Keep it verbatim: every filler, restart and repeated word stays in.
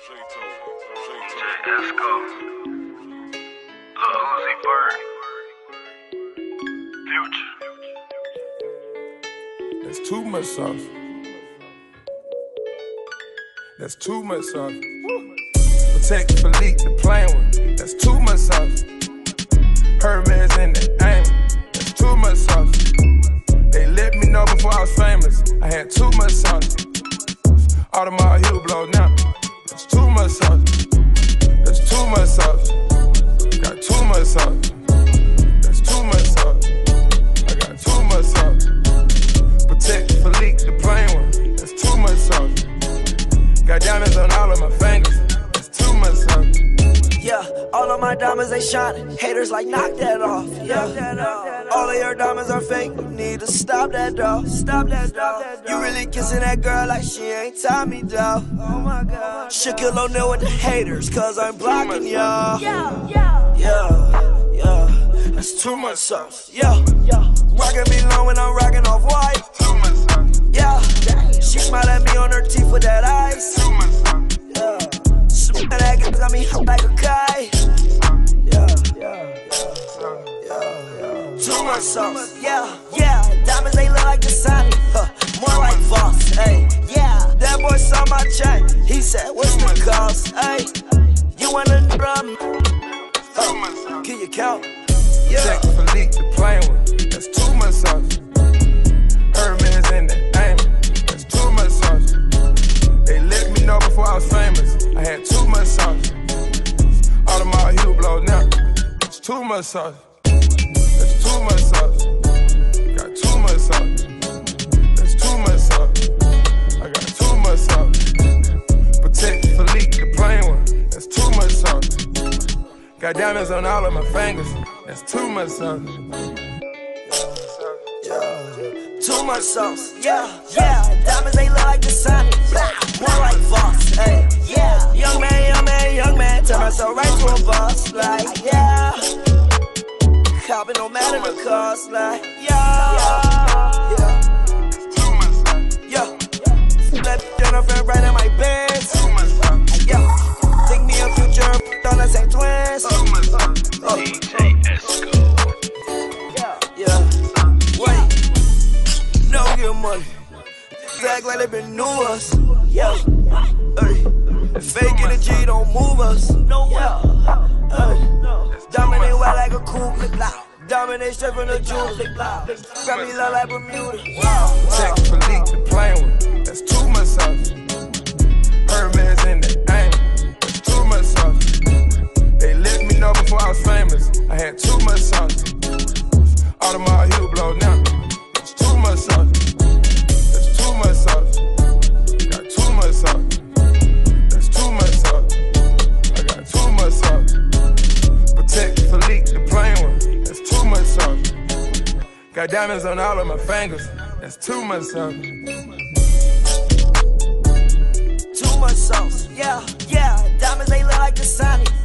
Esco, Lil Uzi Vert, Future. That's too much sauce. That's too much sauce. Protect Philippe, the plain one. That's too much sauce. Hermes in the aim. That's too much sauce. They let me know before I was famous. I had too much sauce. Audemars Heel blow now. That's too much sauce. That's too much sauce. Got too much sauce. That's too much sauce. I got too much sauce. Protect Philippe, the plain one. That's too much sauce. Got diamonds on all of my fingers. That's too much sauce. Yeah, all of my diamonds they shining. Haters like knock that off. Yeah, all of your diamonds are fake. You need to stop that dog. Stop that dog. You really kissing that girl like she ain't Tommy dog. Oh my God. Shaquille O'Neal with the haters, cause I'm blocking y'all. Yeah, yeah, yeah, yeah. That's too much sauce. Yeah, yeah. Rockin' me long when I'm rockin' off white. Too much sauce. Yeah, she smile at me on her teeth with that ice. Too much sauce. Yeah, sweet that got me hot like a kite. Yeah, yeah, yeah, yeah. Too much sauce. Yeah, yeah. Diamonds they look like the sun. Huh. More like Voss. Hey, yeah. That boy saw my chain. He said, "What's the cost?" Hey, you want a drum? Too much sauce. Can you count? Check Philippe, the plain one. That's too much sauce. Hermes in the aim. That's too much sauce. They let me know before I was famous. I had too much sauce. Audemars Heel blow now. It's too much sauce. That's too much sauce. Got too much sauce. That's too much sauce. I got too much sauce. Protect Philippe, the plain one. That's too much sauce. Got diamonds on all of my fingers. That's too much sauce. Yeah, too much sauce. Yeah, yeah. Diamonds they look like the sun. More like Voss. Hey, yeah. Young man, young man, young man. Turn myself right to a boss. Like, yeah. Copping no matter the cost. Like, yeah, yeah. Too much sauce. Yeah. Let Jennifer right in my bed. Too much sauce. Yeah. Think me a future. On the same twins. Too much sauce. Oh. D J Esco. Yeah. Wait. No get money. Act like they been new us. Yeah. Hey. Fake it, the G don't move us. No. Yeah. Hey. Dominate wild like a cool clip loud. Dominate straight from the jewel. Grab me low like Bermuda. Wow. Check Philippe, the plain one. That's too much sauce. Hermes in the aim. That's too much sauce. They let me know before I was famous. I had too much sauce. Audemars Heel blow now. That's too much sauce. That's too much sauce. Got too much sauce. That's too much sauce. I got too much sauce. Protect Philippe, the plain one. That's too much sauce. Got diamonds on all of my fingers. That's too much sauce. Too much sauce. Yeah, yeah. Diamonds they look like the sun.